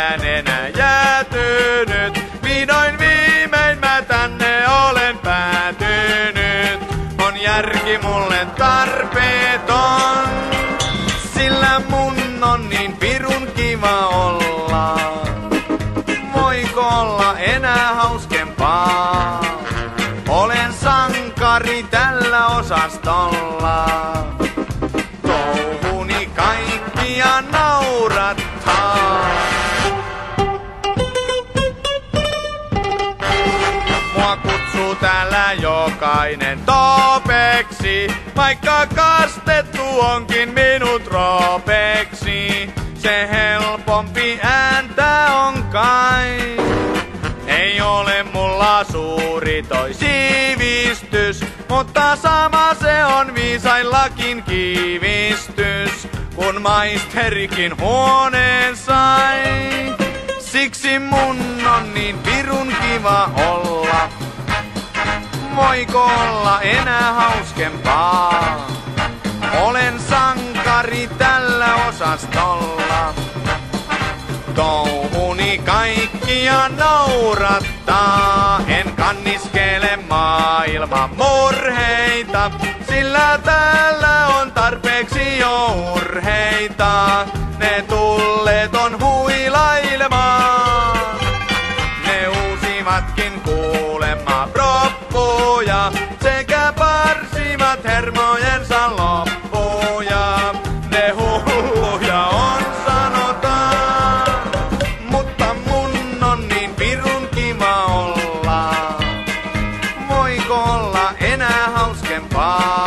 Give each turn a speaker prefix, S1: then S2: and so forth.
S1: mikään enää jäätynyt. Vihdoin viimein mä tänne olen päätynyt. On järki mulle tarpeeton, sillä mun on niin pirun kiva olla. Voiko olla enää hauskempaa? Olen sankari tällä osastolla. Touhuni kaikkia naurattaa. Mua kutsuu täällä jokainen topeksi, vaikka kastettu onkin minut ropeksi. Se helpompi ääntä on kai. Ei ole mulla suuri toi sivistys, mutta sama se on viisaillakin kiivistys, kun maisterikin huoneen sai. Siksi mun on niin pirun kiva olla. Voiko olla enää hauskempaa? Olen sankari tällä osastolla. Touhuni kaikkia naurattaa. En kanniskele maailman murheita, sillä täällä on tarpeeksi jo urheita. Ne tulleet on huilailemaan. Ne uusivatkin kuulemma proppuja sekä parsivat hermojensa loppuja. Ne hulluja on sanotaan, mutta mun on niin pirun kiva olla. Voiko olla enää hauskempaa?